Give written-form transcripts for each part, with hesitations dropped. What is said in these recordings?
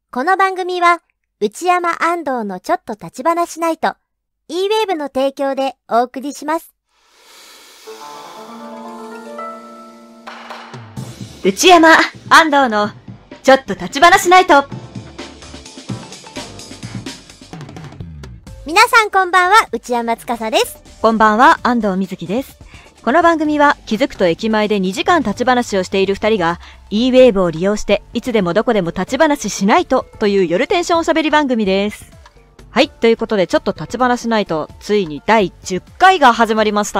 この番組は、内山安藤のちょっと立ち話ナイト、E-Wave の提供でお送りします。 内山安藤のちょっと立ち話ナイト。 皆さんこんばんは、内山司です。 こんばんは、安藤瑞希です。この番組は気づくと駅前で2時間立ち話をしている2人が E-Wave を利用していつでもどこでも立ち話しないとという夜テンションおしゃべり番組です。はい、ということでちょっと立ち話しないとついに第10回が始まりました。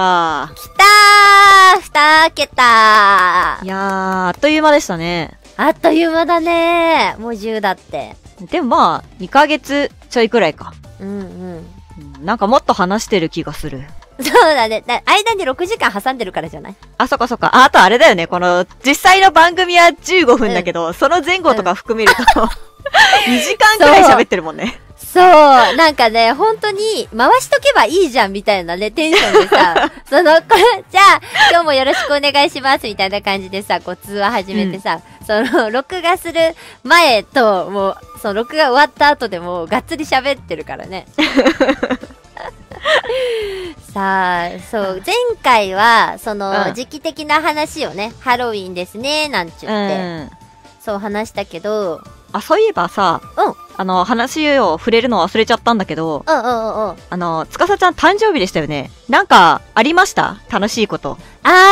きたー !2 桁いやー、あっという間でしたね。 あっという間だねー。もう10だって。 でもまあ、2ヶ月ちょいくらいか。なんかもっと話してる気がする。 そうだね。間に6時間挟んでるからじゃない？ あ、そっかそっか。あとあれだよね。この、実際の番組は15分だけど、その前後とか含めると、2時間くらい喋ってるもんね。 そう、なんかね、本当に、回しとけばいいじゃんみたいなね、テンションでさ、これ、じゃあ、今日もよろしくお願いしますみたいな感じでさ、こう通話始めてさ、録画する前と、もう、録画終わった後でも、がっつり喋ってるからね。さあ、そう、前回は、時期的な話をね、ハロウィンですね、なんちゅって、そう話したけど、 あ、そういえばさ、話を触れるの忘れちゃったんだけど、つかさちゃん誕生日でしたよね。なんか、ありました？楽しいこと。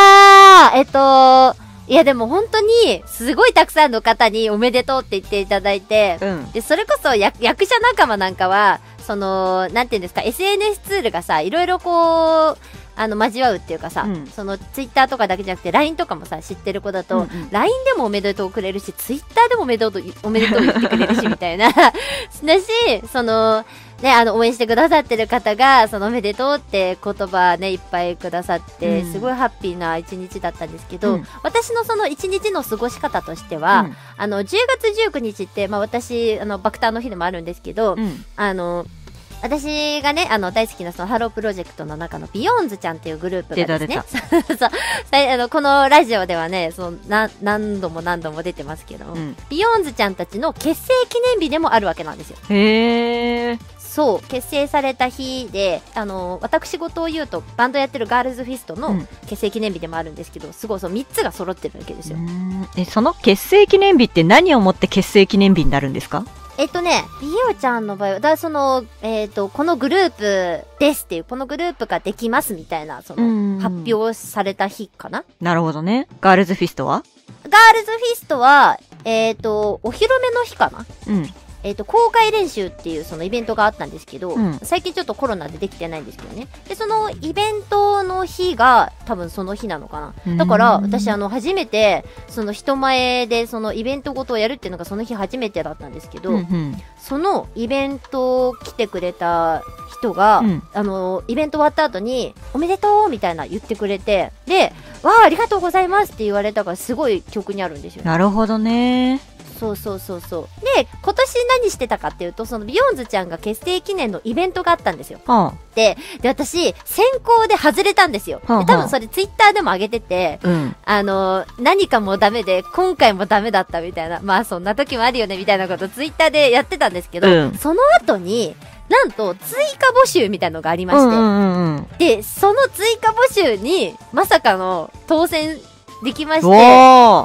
いやでも本当に、すごいたくさんの方におめでとうって言っていただいて、で、それこそ役者仲間なんかは、なんていうんですか、SNS ツールがさ、いろいろこう、交わうっていうかさ、ツイッターとかだけじゃなくて LINE とかもさ、知ってる子だと、LINE でもおめでとうくれるし、ツイッターでもおめでとう言ってくれるし、みたいな。だし、ね、応援してくださってる方が、おめでとうって言葉ね、いっぱいくださって、すごいハッピーな一日だったんですけど、私のその一日の過ごし方としては、10月19日って、まあ私、爆誕の日でもあるんですけど、私がね、大好きなハロープロジェクトの中のビヨーンズちゃんっていうグループがですね、そうこのラジオではね、何度も出てますけど、ビヨーンズちゃんたちの結成記念日でもあるわけなんですよ。 へー。 そう、結成された日で、私事を言うと、バンドやってるガールズフィストの結成記念日でもあるんですけど、すごい3つが揃ってるわけですよ。 その結成記念日って何をもって結成記念日になるんですか？ ビヨちゃんの場合は、このグループですっていう、このグループができますみたいな、発表された日かな？なるほどね。ガールズフィストは？ ガールズフィストは、お披露目の日かな？公開練習っていうイベントがあったんですけど、最近ちょっとコロナでできてないんですけどね。で、そのイベントの日が多分その日なのかな。だから、私初めて、人前でイベントごとをやるっていうのがその日初めてだったんですけど、そのイベント来てくれた人が、イベント終わった後に、おめでとうみたいな言ってくれて、で、わあ、ありがとうございますって言われたからすごい記憶にあるんですよ。 なるほどね。 そう。で、今年何してたかっていうと、ビヨーンズちゃんが結成記念のイベントがあったんですよ。で、私、選考で外れたんですよ。で、多分それツイッターでも上げてて、何かもダメで、今回もダメだったみたいな、まあそんな時もあるよねみたいなことツイッターでやってたんですけど、その後に、なんと追加募集みたいなのがありまして、で、その追加募集に、まさかの当選できまして、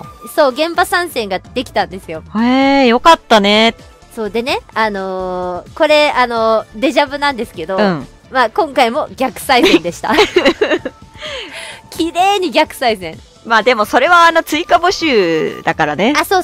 そう、現場参戦ができたんですよ。 よかったね。 そうでね、これ、デジャブなんですけど、まあ、今回も逆再選でした。綺麗に逆再選。 まあでもそれは追加募集だからね。 あ、そう。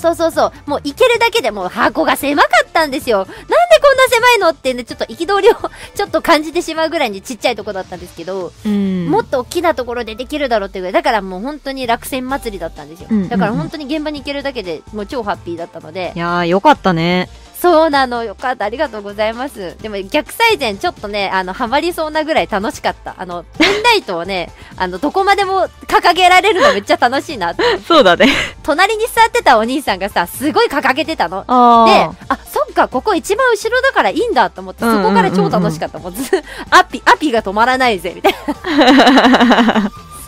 もう行けるだけでもう箱が狭かったんですよ。なんでこんな狭いのってね、ちょっと憤りをちょっと感じてしまうぐらいにちっちゃいとこだったんですけど、もっと大きなところでできるだろうっていうぐらい、だからもう本当に落選祭りだったんですよ。だから本当に現場に行けるだけでもう超ハッピーだったので。 いやー、よかったね。 そうなの、よかった、ありがとうございます。でも逆再選ちょっとね、ハマりそうなぐらい楽しかった。ペンライトをね、どこまでも掲げられるのめっちゃ楽しいなって。 そうだね。 隣に座ってたお兄さんがさ、すごい掲げてたの。で、そっか、ここ一番後ろだからいいんだと思って、そこから超楽しかった。もうアピが止まらないぜ、みたいな。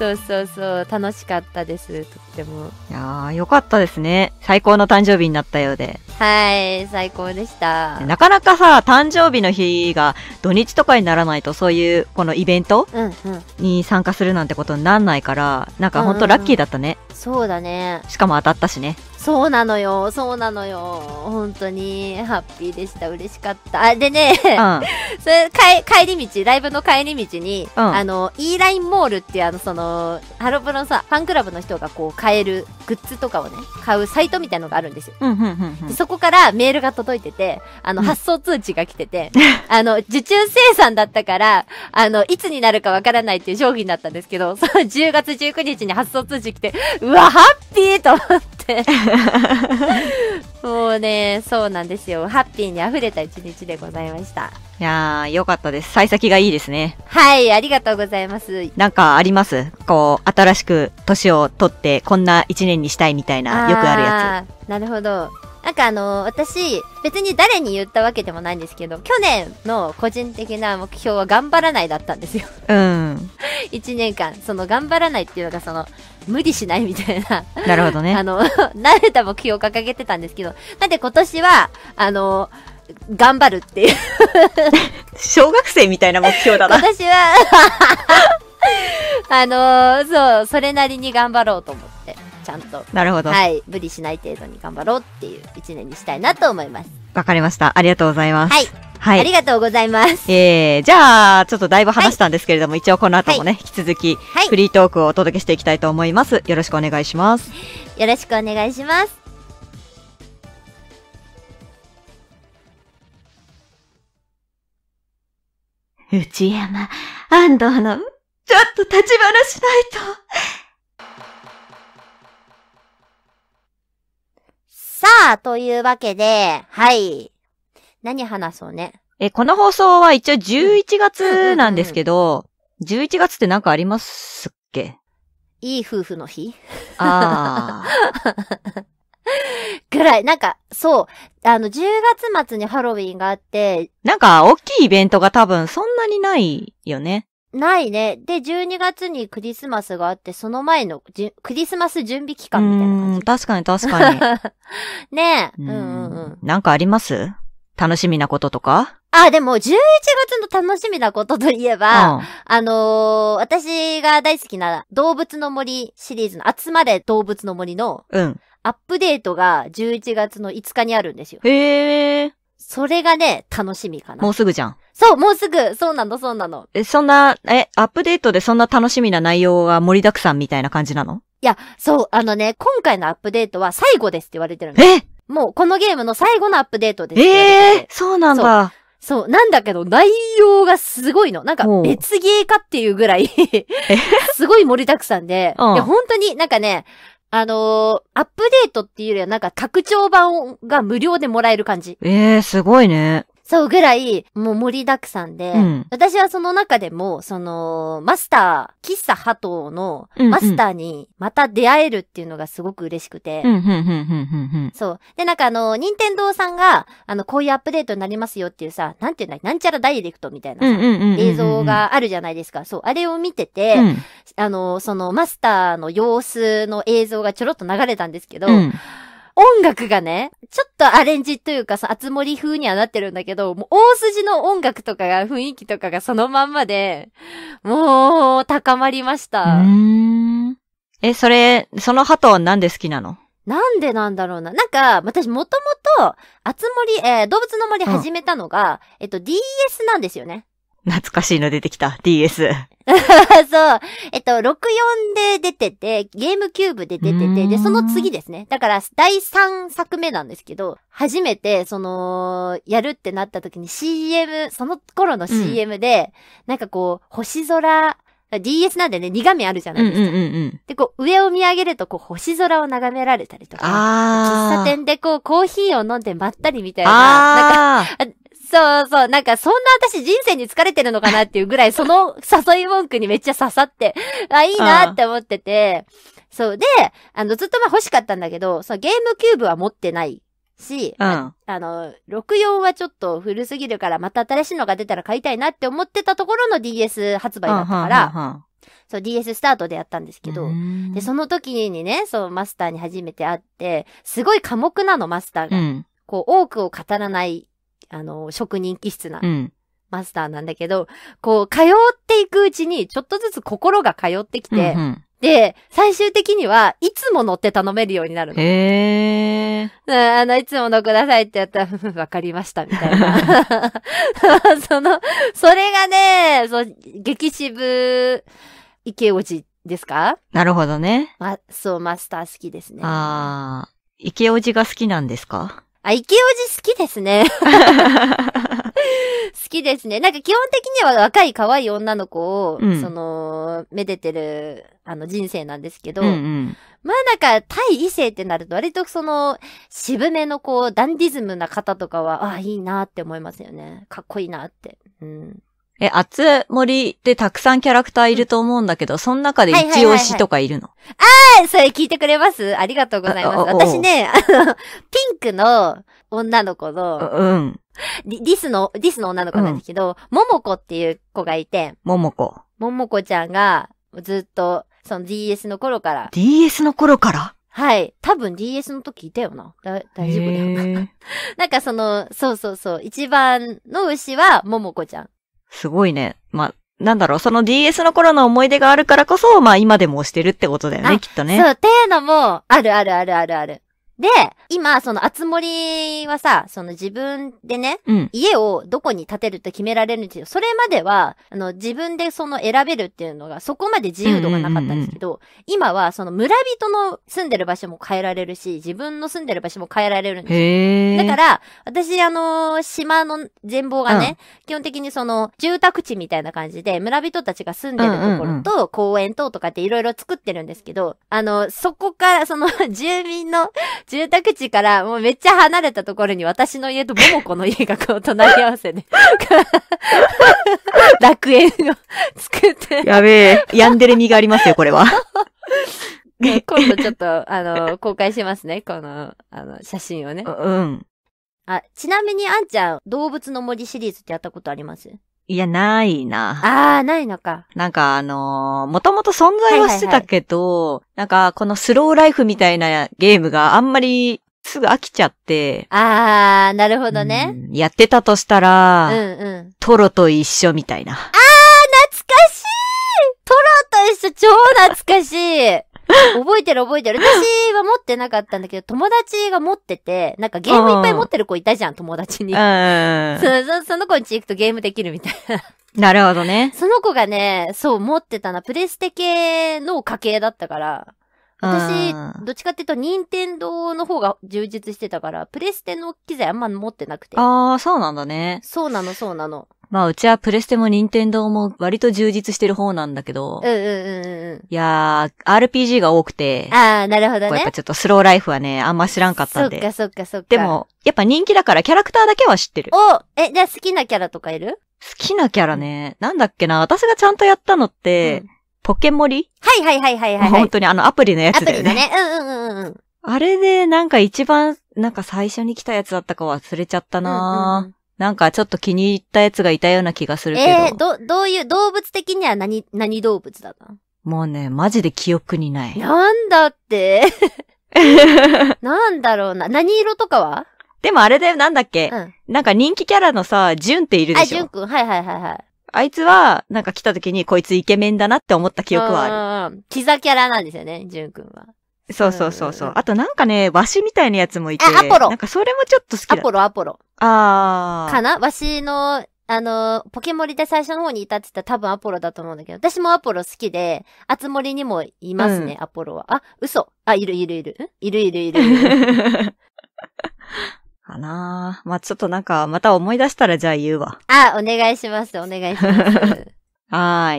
そうそうそう、楽しかったです、とっても。 いやー、よかったですね。最高の誕生日になったようで。 はい、最高でした。 なかなかさ、誕生日の日が土日とかにならないと、そういうこのイベント、に参加するなんてことになんないから、なんかほんとラッキーだったね。 そうだね。 しかも当たったしね。 そうなのよ、そうなのよ。本当に、ハッピーでした。嬉しかった。あ、でね、それ、帰り道、ライブの帰り道に、E ラインモールっていうハロプロのさ、ファンクラブの人がこう、買えるグッズとかをね、買うサイトみたいなのがあるんですよ。そこからメールが届いてて、発送通知が来てて、受注生産だったから、いつになるかわからないっていう商品だったんですけど、その10月19日に発送通知来て、うわ、ハッピーと思って。もうね、そうなんですよ。ハッピーに溢れた一日でございました。 いやー、よかったです。幸先がいいですね。 はい、ありがとうございます。 なんかあります？こう、新しく年を取ってこんな一年にしたいみたいな、よくあるやつ。なるほど。なんか私、別に誰に言ったわけでもないんですけど、去年の個人的な目標は頑張らないだったんですよ。1年間、頑張らないっていうのが無理しないみたいな。 なるほどね。 慣れた目標を掲げてたんですけど、なんで今年は、頑張るっていう。 小学生みたいな目標だな。 私は、そう、それなりに頑張ろうと思って。ちゃんと。 なるほど。 はい。無理しない程度に頑張ろうっていう一年にしたいなと思います。 わかりました。ありがとうございます。 はい。はい。ありがとうございます。 じゃあ、ちょっとだいぶ話したんですけれども、一応この後もね、引き続き、フリートークをお届けしていきたいと思います。よろしくお願いします。 よろしくお願いします。 内山、安藤の、ちょっと立ち話しないと。 さあ、というわけで、はい。何話そうね。 この放送は一応11月なんですけど、11月って何かありますっけ？ いい夫婦の日？ ああ。 ぐらい、なんか、そう、10月末にハロウィンがあって、 なんか、大きいイベントが多分そんなにないよね。 ないね。で、12月にクリスマスがあって、その前のクリスマス準備期間みたいな感じ。 確かに確かに。 ねえ。 なんかあります？楽しみなこととか？ でも、11月の楽しみなことといえば、私が大好きな動物の森シリーズの集まれ動物の森の、アップデートが11月の5日にあるんですよ。 へー。 それがね、楽しみかな。 もうすぐじゃん。 そう、もうすぐ。そうなの、そうなの。 アップデートでそんな楽しみな内容が盛りだくさんみたいな感じなの？ いや、そう、今回のアップデートは最後ですって言われてるんです。もう、このゲームの最後のアップデートです。 そうなんだ。 そう、なんだけど、内容がすごいの。なんか、別ゲーかっていうぐらいすごい盛りだくさんで、いや、本当になんかね、アップデートっていうよりはなんか拡張版が無料でもらえる感じ。 すごいね。 そうぐらい、もう盛りだくさんで、私はその中でも、マスター、喫茶ハトのマスターにまた出会えるっていうのがすごく嬉しくて。そう。で、なんか任天堂さんが、こういうアップデートになりますよっていうさ、なんていうんだ、なんちゃらダイレクトみたいなさ、映像があるじゃないですか。そう、あれを見てて、そのマスターの様子の映像がちょろっと流れたんですけど、音楽がね、ちょっとアレンジというかさ、あつ森風にはなってるんだけど、もう大筋の音楽とかが、雰囲気とかがそのまんまで、もう、高まりました。 その鳩はなんで好きなの？ なんでなんだろうな。なんか、私もともと、あつ森、動物の森始めたのが、DS なんですよね。 懐かしいの出てきた。DS。 そう。64で出てて、ゲームキューブで出てて、で、その次ですね。だから、第3作目なんですけど、初めて、やるってなった時に CM、その頃の CM で、なんかこう、星空、DS なんでね、2画面あるじゃないですか。で、こう、上を見上げると、こう、星空を眺められたりとか、喫茶店でこう、コーヒーを飲んでまったりみたいな、なんか、そうそう、なんかそんな私人生に疲れてるのかなっていうぐらいその誘い文句にめっちゃ刺さって、いいなって思ってて、そう。で、ずっと欲しかったんだけど、そのゲームキューブは持ってないし、64はちょっと古すぎるからまた新しいのが出たら買いたいなって思ってたところの DS 発売だったから、 そう、DS スタートでやったんですけど、で、その時にね、そう、マスターに初めて会って、すごい寡黙なの、マスターが。こう、多くを語らない、職人気質な、マスターなんだけど、こう、通っていくうちに、ちょっとずつ心が通ってきて、で、最終的には、いつも乗って頼めるようになるの。 へー。 いつものくださいってやったら、わかりました、みたいな。それがね、そう、激渋、池おじですか？ なるほどね。 そう、マスター好きですね。 池おじが好きなんですか？ 池おじ好きですね。好きですね。なんか基本的には若い可愛い女の子を、めでてる、人生なんですけど、まあなんか、対異性ってなると割と渋めのダンディズムな方とかは、いいなって思いますよね。かっこいいなって。 あつ森でたくさんキャラクターいると思うんだけど、その中で一押しとかいるの？ それ聞いてくれます？ありがとうございます。私ね、ピンクの女の子の、ディスの女の子なんですけど、ももこっていう子がいて、ももこちゃんが、ずっと、その DS の頃から。 DS の頃から？はい。 多分 DS の時いたよな。大丈夫だよな。なんかそう、一番の牛はももこちゃん。 すごいね。なんだろう、その DS の頃の思い出があるからこそ、今でも推してるってことだよね、きっとね。 そう、っていうのも、ある。で、今、あつ森はさ、自分でね、家をどこに建てるって決められるんですよ。それまでは、自分で選べるっていうのが、そこまで自由度がなかったんですけど、今は、村人の住んでる場所も変えられるし、自分の住んでる場所も変えられるんですよ。だから、私、島の全貌がね、基本的に住宅地みたいな感じで、村人たちが住んでるところと、公園とかっていろいろ作ってるんですけど、そこから、住民の、住宅地からもうめっちゃ離れたところに私の家とももこの家が隣り合わせで楽園を作って。 やべえ。ヤンデレ味がありますよ、これは。 今度ちょっと、公開しますね、この、写真をね。ちなみにあんちゃん、動物の森シリーズってやったことあります？ いや、ないな。 ないのか。 なんかもともと存在はしてたけど、なんかこのスローライフみたいなゲームがあんまりすぐ飽きちゃって。 なるほどね。 やってたとしたら、トロと一緒みたいな。 懐かしい！トロと一緒超懐かしい！覚えてる。私は持ってなかったんだけど、友達が持ってて、なんかゲームいっぱい持ってる子いたじゃん、友達に。その子に行くとゲームできるみたいな。 なるほどね。 その子がね、そう持ってたな。プレステ系の家系だったから。私、どっちかっていうと、任天堂の方が充実してたから、プレステの機材あんま持ってなくて。 そうなんだね。 そうなの。 うちはプレステも任天堂も割と充実してる方なんだけど。いやー、RPG が多くて。 なるほどね。 やっぱちょっとスローライフはね、あんま知らんかったんで。 そっか。 でも、やっぱ人気だからキャラクターだけは知ってる。 じゃあ好きなキャラとかいる？ 好きなキャラね。なんだっけな、私がちゃんとやったのって、ポケモリ？ はい。 本当にアプリのやつだよね。 アプリだね。 あれでなんか一番、なんか最初に来たやつだったか忘れちゃったなぁ。なんかちょっと気に入ったやつがいたような気がするけど。 どういう、動物的には何動物だったの？ もうね、マジで記憶にない。 なんだってなんだろうな。何色とかは？ でもあれだよ、なんだっけ、なんか人気キャラのさ、ジュンっているでしょ？ ジュンくん。はい。 あいつは、なんか来た時にこいつイケメンだなって思った記憶はある。 キザキャラなんですよね、ジュンくんは。 そう。あとなんかね、ワシみたいなやつもいて。 アポロ。 なんかそれもちょっと好きだ。 アポロ。かな？ワシの、ポケモリで最初の方にいたって言ったら多分アポロだと思うんだけど、私もアポロ好きで、あつ森にもいますね、アポロは。嘘。いる。いる。 かなぁ。ちょっとなんか、また思い出したらじゃあ言うわ。 お願いします。はい。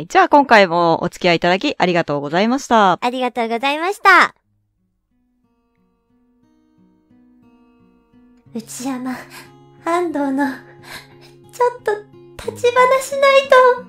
じゃあ今回もお付き合いいただきありがとうございました。 ありがとうございました。内山、安藤の、ちょっと立ち話しないと。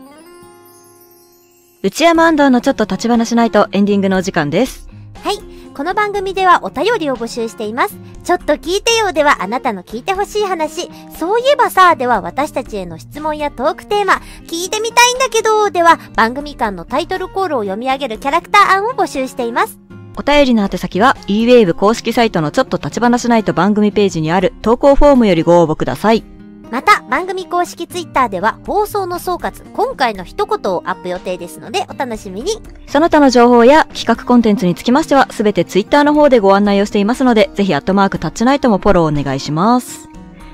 内山安藤のちょっと立ち話しないとエンディングのお時間です。 はい。 この番組ではお便りを募集しています。ちょっと聞いてよではあなたの聞いてほしい話、そういえばさでは私たちへの質問やトークテーマ、聞いてみたいんだけどでは番組間のタイトルコールを読み上げるキャラクター案を募集しています。 お便りの宛先は eWave 公式サイトのちょっと立ち話ナイト番組ページにある投稿フォームよりご応募ください。 また番組公式ツイッターでは放送の総括、今回の一言をアップ予定ですのでお楽しみに。 その他の情報や企画コンテンツにつきましてはすべてツイッターの方でご案内をしていますので、ぜひタッチナイトもフォローお願いします。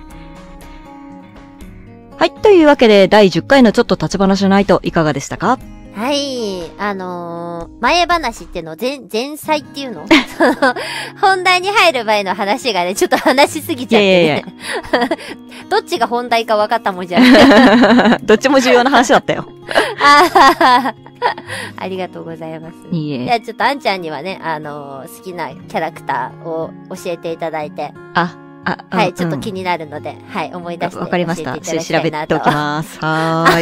はい、というわけで第10回のちょっと立ち話ナイトいかがでしたか？ はい、前話っていうの、前菜っていうの本題に入る前の話がね、ちょっと話しすぎちゃってね。どっちが本題か分かったもんじゃない。 どっちも重要な話だったよ。 ありがとうございます。 いいえ。 じゃあちょっとあんちゃんにはね、好きなキャラクターを教えていただいて。はい、ちょっと気になるので、はい、思い出して教えていただきたいなと。わかりました。調べておきます。はーい。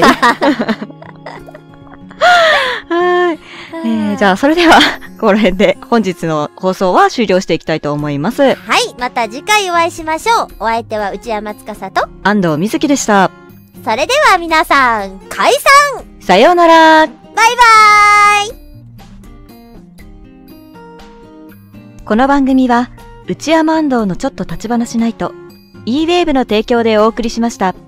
はい。じゃあ、それでは、この辺で本日の放送は終了していきたいと思います。 はい。また次回お会いしましょう。お相手は内山司と安藤瑞希でした。 それでは皆さん、解散！ さようなら！ バイバーイ！ この番組は、内山安藤のちょっと立ち話ナイト、eWave の提供でお送りしました。